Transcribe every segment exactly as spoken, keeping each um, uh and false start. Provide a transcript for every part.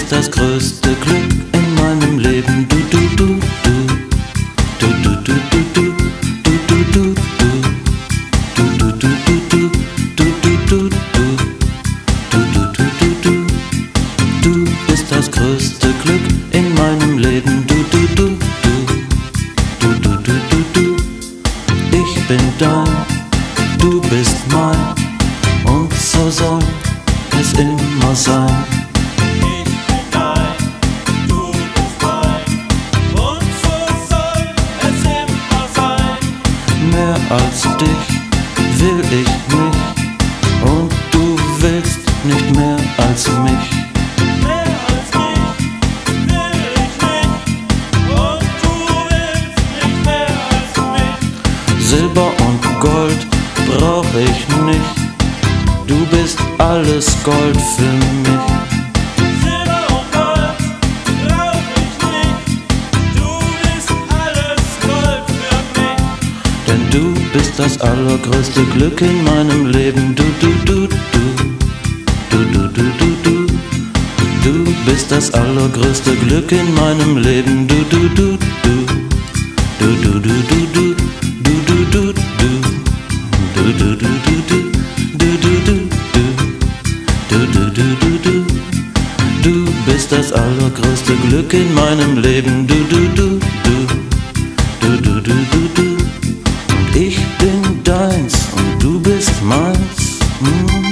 bist das größte Glück in meinem Leben. Du, du, du, du. Du, du, du, du, du. Du, du, du, du. Du, du, du, du, du. Du, du, du, du. Du, du, du, du, du. Du bist das größte Glück in meinem Leben. Du, du, du, du. Du, du, du, du, du. Ich bin dein, du bist mein, und so soll es immer sein. Ich bin dein, du bist mein, und so soll es immer sein. Mehr als dich will ich nicht, und du willst nicht mehr als mich. Mehr als dich will ich nicht, und du willst nicht mehr als mich. Silber und Gold brauch ich nicht, du bist alles Gold für mich. Silber und Gold brauch ich nicht, du bist alles Gold für mich. Denn du bist das allergrößte Glück in meinem Leben. Du, du, du, du. Du, du, du, du, du. Du bist das allergrößte Glück in meinem Leben. Du, du, du, du. Du, du, du, du, du. Du, du, du, du. Du, du, du, du, du. Du, du, du, du. Du, du, du, du, du. Du bist das allergrößte Glück in meinem Leben. Du, du, du, du. Du, du, du, du, du. Und ich bin deins und du bist meins. Hm.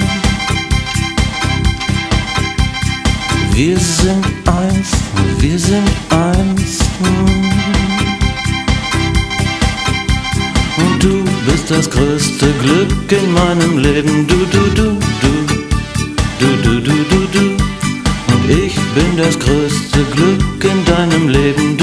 Wir sind eins, wir sind eins. Hm. Und du bist das größte Glück in meinem Leben. Du, du, du, du. Du, du, du, du, du. Und ich bin das größte Glück in deinem Leben.